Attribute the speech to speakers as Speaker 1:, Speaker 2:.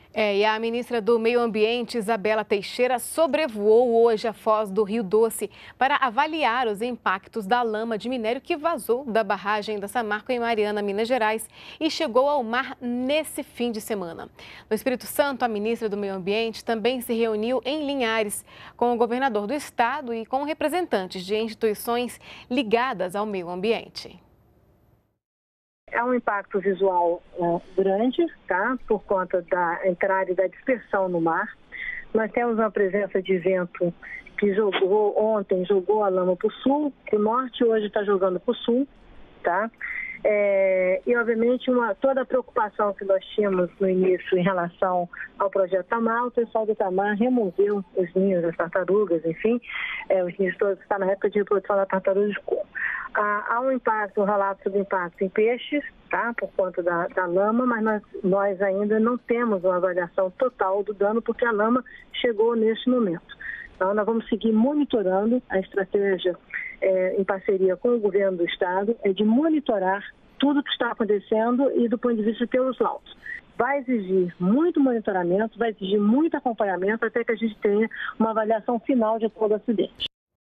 Speaker 1: E a ministra do Meio Ambiente, Isabela Teixeira, sobrevoou hoje a foz do Rio Doce para avaliar os impactos da lama de minério que vazou da barragem da Samarco em Mariana, Minas Gerais, e chegou ao mar nesse fim de semana. No Espírito Santo, a ministra do Meio Ambiente também se reuniu em Linhares com o governador do estado e com representantes de instituições ligadas ao meio ambiente.
Speaker 2: É um impacto visual grande, tá? Por conta da entrada e da dispersão no mar. Nós temos uma presença de vento que ontem jogou a lama para o sul, para o norte, hoje está jogando para o sul, tá? E, obviamente, toda a preocupação que nós tínhamos no início em relação ao projeto Tamar, o pessoal do Tamar removeu os ninhos das tartarugas, enfim, os ninhos todos estão na época de reprodução da tartaruga de couro. Há um relato sobre impacto em peixes, tá, por conta da lama, mas nós ainda não temos uma avaliação total do dano, porque a lama chegou neste momento. Então, nós vamos seguir monitorando. A estratégia, em parceria com o governo do estado, é de monitorar tudo o que está acontecendo e do ponto de vista de ter os laudos. Vai exigir muito monitoramento, vai exigir muito acompanhamento até que a gente tenha uma avaliação final de todo o acidente.